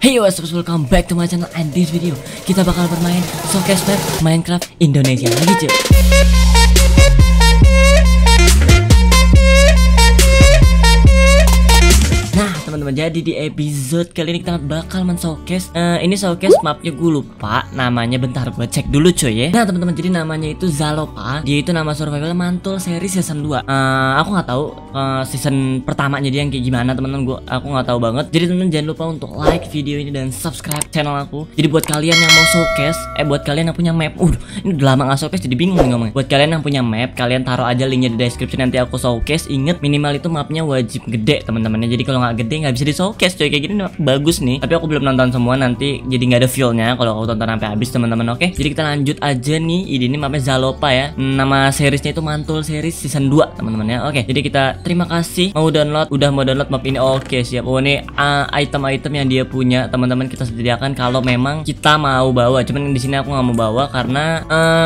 Hey what's up, welcome back to my channel. And this video kita bakal bermain showcase map Minecraft Indonesia lagi cuy. Nah teman-teman, jadi di episode kali ini kita bakal men-showcase ini showcase mapnya, gue lupa namanya, bentar gue cek dulu cuy ya. Nah teman-teman, jadi namanya itu Zalopa. Dia itu nama survival Mantul seri season 2. Aku nggak tahu season pertamanya dia yang kayak gimana teman-teman, aku nggak tahu banget. Jadi teman-teman jangan lupa untuk like video ini dan subscribe channel aku. Jadi buat kalian yang mau showcase, buat kalian yang punya map, ini udah lama nggak showcase jadi bingung nih ngomongnya. Buat kalian yang punya map, kalian taruh aja linknya di description, nanti aku showcase. Ingat minimal itu mapnya wajib gede teman-teman. Jadi kalau nggak gede nggak bisa di showcase coy. Kayak gini bagus nih, tapi aku belum nonton semua, nanti jadi nggak ada feelnya kalau aku tonton sampai habis teman-teman. Oke, jadi kita lanjut aja nih. Ini mapnya Zalopa ya, nama seriesnya itu Mantul series season 2 teman-teman ya. Oke, jadi kita terima kasih udah mau download map ini. Oke siap. Oh ini item-item yang dia punya teman-teman, kita sediakan kalau memang kita mau bawa. Cuman di sini aku nggak mau bawa karena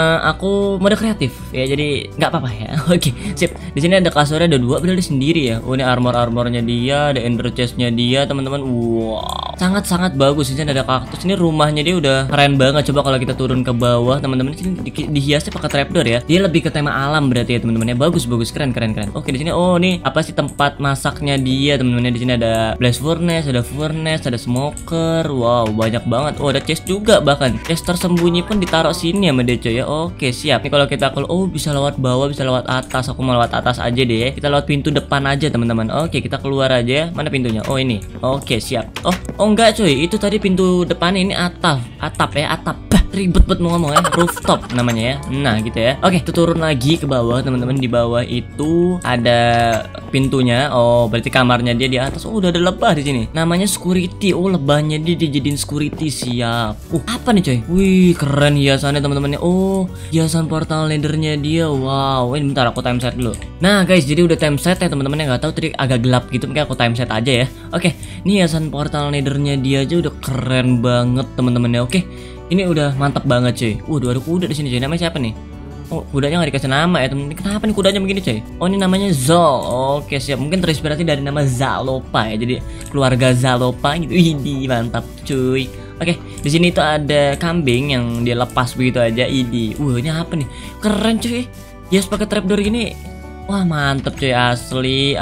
aku mode kreatif ya, jadi nggak apa-apa ya. Oke sip. Di sini ada kasurnya, ada 2 berarti sendiri ya. Oh ini armornya dia, ada ender chestnya dia teman-teman. Wow, sangat bagus. Di sini ada kaktus. Ini rumahnya dia udah keren banget. Coba kalau kita turun ke bawah teman-teman, di sini dihiasnya pakai trapdoor ya. Dia lebih ke tema alam berarti ya teman-teman ya. Bagus keren. Oke, di sini oh nih apa sih tempat masaknya dia teman-teman. Di sini ada blast furnace, ada smoker. Wow, banyak banget. Oh, ada chest juga, bahkan chest tersembunyi pun ditaruh sini sama dia coy ya. Oke, siap. Nih kalau kita bisa lewat bawah, bisa lewat atas. Aku mau lewat atas aja deh ya. Kita lewat pintu depan aja teman-teman. Oke, kita keluar aja. Mana pintunya? Oh, ini. Oke, siap. Oh enggak coy. Itu tadi pintu depan, ini atap ya. Ribet banget mau ngomong ya. Rooftop namanya ya. Nah gitu ya. Oke, kita turun lagi ke bawah teman-teman. Di bawah itu ada pintunya. Oh berarti kamarnya dia di atas. Oh udah ada lebah di sini. Namanya security. Oh lebahnya dia dijadiin security. Siap. Apa nih coy? Wih keren hiasannya teman-teman. Oh hiasan portal nethernya dia. Wow. Ini bentar aku time set dulu. Nah guys, jadi udah time set ya teman-teman. Yang nggak tahu tadi agak gelap gitu, mungkin aku time set aja ya. Oke, ini hiasan portal nethernya dia aja udah keren banget teman-teman ya. Oke. Ini udah mantap banget cuy. Waduh, ada kuda di sini cuy. Namanya siapa nih? Oh, kudanya nggak dikasih nama ya temen. Kenapa nih kudanya begini cuy? Oh, ini namanya Zol. Oke, siap. Mungkin terinspirasi dari nama Zalopa ya. Jadi keluarga Zalopa gitu. Idi, mantap cuy. Oke, di sini tuh ada kambing yang dia lepas begitu aja. Idi. Ini apa nih? Keren cuy. Yes, pakai trapdoor gini. Wah, mantap cuy, asli.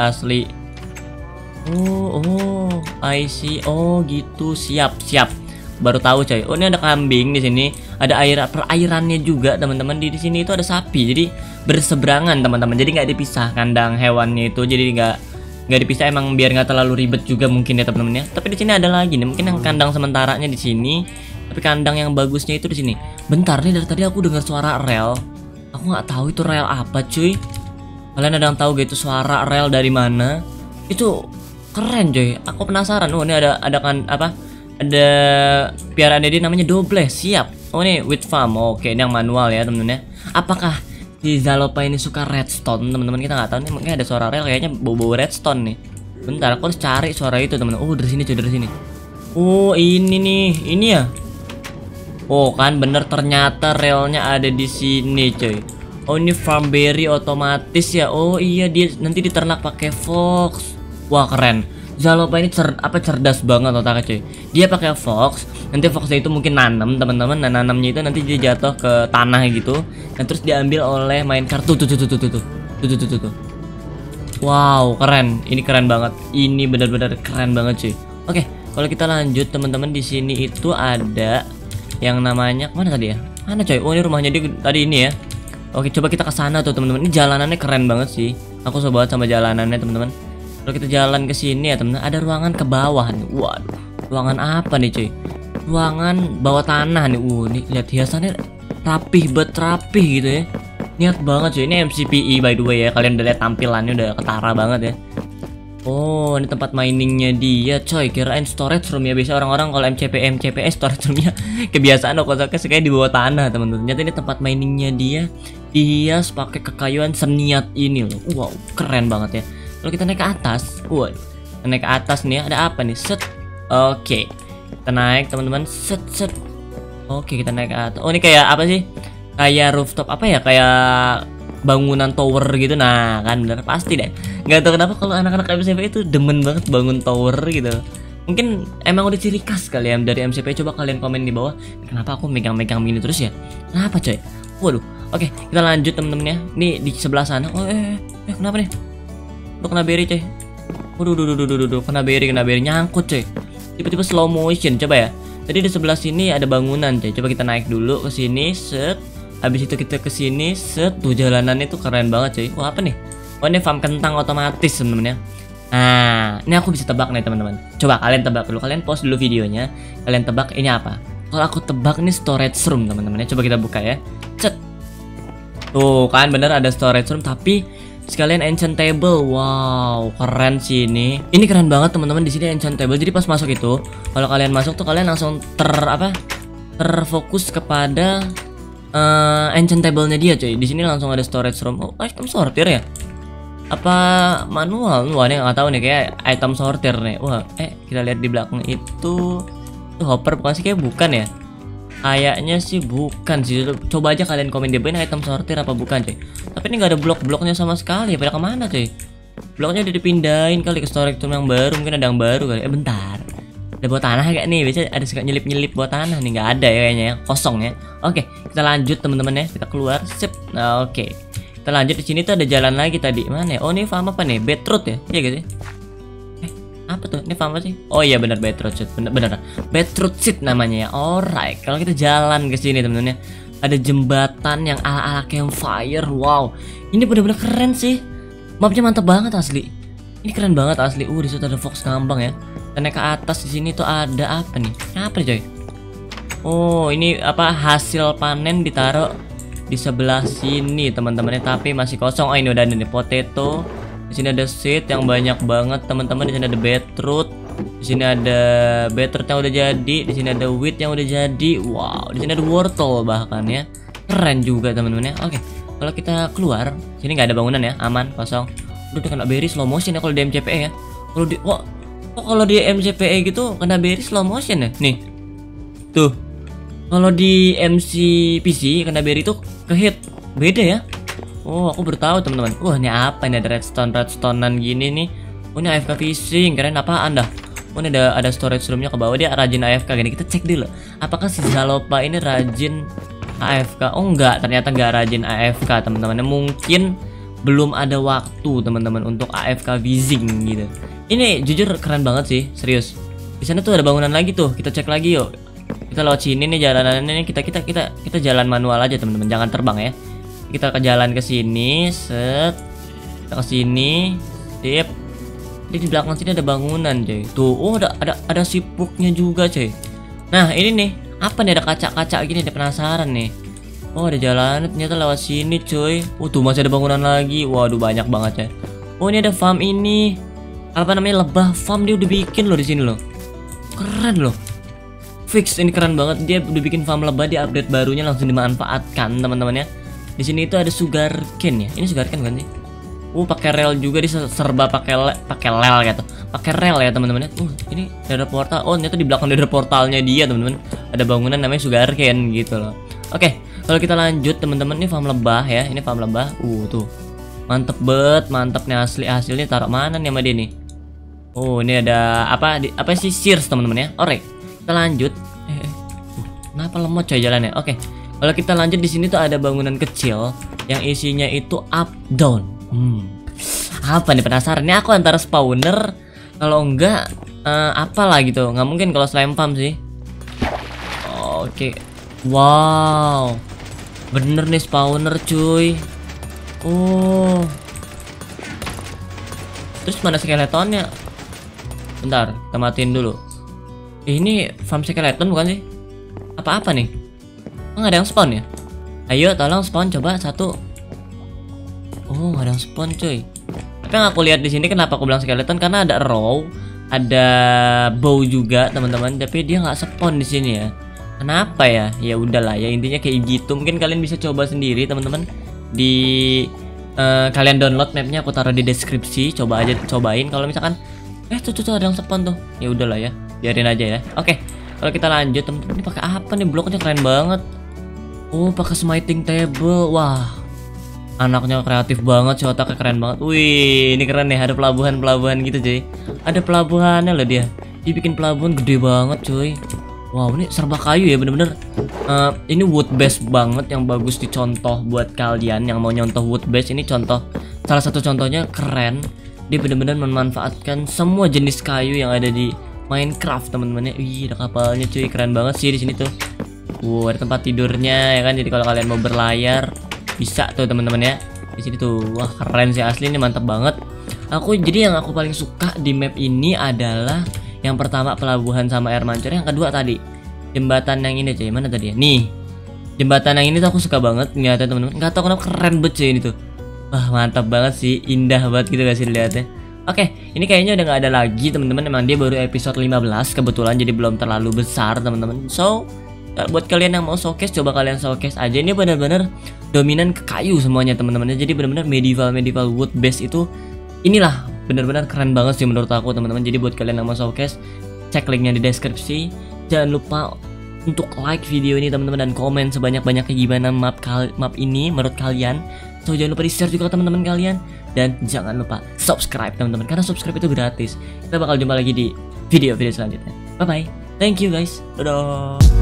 Oh, I see. Oh, gitu. Siap. Baru tahu coy. Oh ini ada kambing di sini, ada perairannya juga teman-teman. Di sini itu ada sapi, jadi berseberangan teman-teman. Jadi nggak dipisah kandang hewannya itu, jadi nggak dipisah emang biar nggak terlalu ribet juga mungkin ya teman-teman ya. Tapi di sini ada lagi nih, mungkin yang kandang sementaranya di sini, tapi kandang yang bagusnya itu di sini. Bentar nih, dari tadi aku dengar suara rel. Aku nggak tahu itu rel apa cuy. Kalian ada yang tahu gitu suara rel dari mana? Itu keren coy. Aku penasaran. Oh ini ada piaraan dia namanya Doble. Siap. Oh ini with farm. Oke, ini yang manual ya temen-temen ya. Apakah si Zalopa ini suka redstone teman-teman? Kita nggak tahu nih, mungkin ada suara rel kayaknya bau redstone nih. Bentar, aku harus cari suara itu teman. Oh dari sini cuy, dari sini. Oh ini nih, ini ya. Oh kan bener, ternyata relnya ada di sini cuy. Oh ini farm berry otomatis ya. Oh iya, dia nanti diternak pakai fox. Wah keren. Zalopa ini cerdas banget otaknya cuy. Dia pakai fox. Nanti foxnya itu mungkin nanam teman-teman. Nah nanamnya itu nanti dia jatuh ke tanah gitu. Dan terus diambil oleh minecart. Tuh. Wow keren. Ini keren banget. Ini benar-benar keren banget cuy. Oke, kalau kita lanjut teman-teman, di sini itu ada yang namanya mana tadi ya? Mana coy? Oh ini rumahnya dia tadi ini ya. Oke, coba kita ke sana tuh teman-teman. Ini jalanannya keren banget sih. Aku suka banget sama jalanannya teman-teman. Kalau kita jalan ke sini ya teman-teman, ada ruangan ke bawah nih. Waduh, ruangan apa nih cuy? Ruangan bawah tanah nih. Nih lihat hiasannya rapih gitu ya. Niat banget cuy. Ini MCPE by the way ya. Kalian udah lihat tampilannya udah ketara banget ya. Oh, ini tempat miningnya dia coy. Kirain storage room ya. Biasa orang-orang kalau MCPS storage roomnya kebiasaan kosaknya sekali di bawah tanah teman-teman. Ternyata ini tempat miningnya dia. Dihias pakai kekayuan seniat ini loh. Wow, keren banget ya. Kalau kita naik ke atas, naik ke atas nih ada apa nih? Set. Oke. Kita naik teman-teman. Set. Oke, kita naik ke atas. Oh, ini kayak apa sih? Kayak rooftop apa ya? Kayak bangunan tower gitu. Nah, kan bener pasti deh. Nggak tahu kenapa kalau anak-anak MCP itu demen banget bangun tower gitu. Mungkin emang udah ciri khas kalian dari MCP. Coba kalian komen di bawah, kenapa aku megang-megang gini terus ya? Kenapa coy? Waduh. Oke, kita lanjut temen-temen ya. Nih di sebelah sana. Oh kenapa nih? Lu kena berry coy. Waduh, kena berry nyangkut coy. Tiba-tiba slow motion. Coba ya. Tadi di sebelah sini ada bangunan coy. Coba kita naik dulu ke sini, set. Habis itu kita ke sini, set. Tuh jalanannya tuh keren banget coy. Wah, apa nih? Oh, ini farm kentang otomatis temen-temen ya. Nah, ini aku bisa tebak nih teman-teman. Coba kalian tebak dulu, kalian pause dulu videonya. Kalian tebak ini apa? Kalau aku tebak nih storage room teman-teman ya. Coba kita buka ya. Cet. Tuh kan bener ada storage room tapi sekalian enchant table. Wow, keren sih ini. Ini keren banget teman-teman, di sini enchant table. Jadi pas masuk itu, kalau kalian masuk tuh kalian langsung terfokus kepada enchant table-nya dia coy. Di sini langsung ada storage room. Oh, item sortir ya? Apa manual? Wah, ini nggak tahu nih, kayak item sortir nih. Wah, kita lihat di belakang itu hopper bukan sih, kayak bukan ya? Kayaknya sih bukan sih. Coba aja kalian komen di bawah, item sortir apa bukan cuy. Tapi ini nggak ada blok-bloknya sama sekali. Pada kemana cuy? Bloknya udah dipindahin kali ke storage room yang baru. Mungkin ada yang baru kali. Bentar. Ada bawah tanah kayak nih. Biasanya ada suka nyelip-nyelip bawah tanah nih. Nggak ada ya kayaknya ya. Kosong ya. Oke, kita lanjut teman-teman ya. Kita keluar. Sip. Nah, oke. Kita lanjut. Di sini tuh ada jalan lagi tadi. Mana ya? Oh, ini farm apa nih? Beetroot ya? Iya gitu ya? Apa tuh? Ini farm apa sih? Oh iya benar, beetroot seed. Bener. Beetroot seed namanya ya. Alright. Kalau kita jalan ke sini teman-teman ya. Ada jembatan yang ala-ala campfire. Wow. Ini benar-benar keren sih. Mapnya mantap banget asli. Ini keren banget asli. Di situ ada fox ngambang ya. Dan naik ke atas di sini tuh ada apa nih? Apa nih coy? Oh, ini apa hasil panen ditaruh di sebelah sini teman-teman, tapi masih kosong. Oh, ini udah ada nih potato. Di sini ada seed yang banyak banget teman-teman. Di sini ada beetroot. Di sini ada beetroot yang udah jadi. Di sini ada wheat yang udah jadi. Wow, di sini ada wortel bahkan ya. Keren juga teman-teman ya. Oke, kalau kita keluar, sini nggak ada bangunan ya, aman, kosong. Udah kena berry slow motion ya kalau di MCPE ya. Kalau di kalau di MCPE gitu kena berry slow motion ya. Nih. Tuh. Kalau di MCPC kena berry tuh ke hit. Beda ya. Oh, aku bertahu teman-teman. Wah, ini apa ini, ada redstonean gini nih. Oh, ini AFK fishing. Keren apaan dah? Oh, ini ada storage roomnya ke bawah. Dia rajin AFK gini. Kita cek dulu. Apakah si Zalopa ini rajin AFK? Oh, enggak. Ternyata enggak rajin AFK, teman-teman. Mungkin belum ada waktu, teman-teman, untuk AFK fishing gitu. Ini jujur keren banget sih, serius. Di sana tuh ada bangunan lagi tuh. Kita cek lagi yuk. Kita lewat sini nih jalanannya. Kita jalan manual aja, teman-teman. Jangan terbang ya. Kita ke jalan ke sini, set. Kita ke sini, sip. Di belakang sini ada bangunan, coy. Tuh, oh ada sipuknya juga, coy. Nah, ini nih, apa nih, ada kaca-kaca gini, ada penasaran nih. Oh, ada jalan ternyata lewat sini, coy. Tuh masih ada bangunan lagi. Waduh, banyak banget, coy. Oh, ini ada farm ini. Apa namanya? Lebah farm, dia udah bikin loh di sini loh. Keren loh. Fix, ini keren banget. Dia udah bikin farm lebah, di update barunya langsung dimanfaatkan, teman-teman ya. Di sini itu ada sugarcane ya. Ini sugarcane kan sih? Pakai rel juga, di serba pakai rel gitu. Pakai rel ya, teman-teman. Ini ada portal. Oh, ternyata di belakang ada portalnya dia, teman-teman. Ada bangunan namanya sugarcane gitu loh. Oke, kalau kita lanjut, teman-teman, ini farm lebah ya. Ini farm lebah. Tuh. Mantep banget, mantep nih asli. Hasilnya taruh mana nih sama dia nih? Oh, ini ada apa sih, shears, teman-teman ya. Alright. Kita lanjut. Kenapa lemot coy jalannya? Oke. Kalau kita lanjut, di sini tuh ada bangunan kecil yang isinya itu up down. Apa nih, penasaran? Ini aku antara spawner, kalau enggak apalah gitu. Nggak mungkin kalau slime farm sih. Oke. Wow. Bener nih spawner cuy. Oh. Terus mana skeletonnya? Bentar, kita matiin dulu. Ini farm skeleton bukan sih? Apa-apa nih? Nggak ada yang spawn ya? Ayo tolong spawn, coba satu. Oh, nggak ada yang spawn cuy. Tapi yang aku lihat di sini, kenapa aku bilang skeleton, karena ada row, ada bow juga teman-teman, tapi dia nggak spawn di sini ya. Kenapa ya? Ya udahlah ya, intinya kayak gitu. Mungkin kalian bisa coba sendiri teman-teman. Kalian download mapnya, aku taruh di deskripsi. Coba aja, cobain. Kalau misalkan tuh ada yang spawn tuh, ya udahlah ya, biarin aja ya. Oke, kalau kita lanjut teman-teman, ini pakai apa nih? Bloknya keren banget. Pakai smiting table. Wah, anaknya kreatif banget sih, otaknya keren banget. Wih, ini keren nih, ada pelabuhan gitu cuy. Ada pelabuhannya loh dia. Dia bikin pelabuhan gede banget cuy. Wow, ini serba kayu ya bener-bener. Ini wood base banget yang bagus dicontoh buat kalian yang mau nyontoh wood base. Ini contoh, salah satu contohnya keren. Dia bener-bener memanfaatkan semua jenis kayu yang ada di Minecraft teman-teman ya. Wih, ada kapalnya cuy, keren banget sih di sini tuh. Ada tempat tidurnya ya kan. Jadi kalau kalian mau berlayar bisa tuh teman-teman ya. Di sini tuh, wah keren sih asli, ini mantap banget. Jadi yang aku paling suka di map ini adalah yang pertama pelabuhan sama air mancur, yang kedua tadi jembatan yang ini cuy, mana tadi ya? Nih, jembatan yang ini tuh aku suka banget ngeliatnya teman-teman. Nggak tahu kenapa keren banget cuy ini tuh. Wah mantap banget sih, indah banget gitu gak sih dilihatnya. Oke, ini kayaknya udah nggak ada lagi teman-teman. Emang dia baru episode 15 kebetulan, jadi belum terlalu besar teman-teman. So buat kalian yang mau showcase, coba kalian showcase aja. Ini benar-benar dominan ke kayu semuanya teman-teman. Jadi benar-benar medieval wood base itu inilah benar-benar keren banget sih menurut aku teman-teman. Jadi buat kalian yang mau showcase, cek linknya di deskripsi. Jangan lupa untuk like video ini teman-teman dan komen sebanyak-banyaknya gimana map ini menurut kalian. So jangan lupa di share juga ke teman-teman kalian, dan jangan lupa subscribe teman-teman, karena subscribe itu gratis. Kita bakal jumpa lagi di video-video selanjutnya. Bye bye, thank you guys, dadah.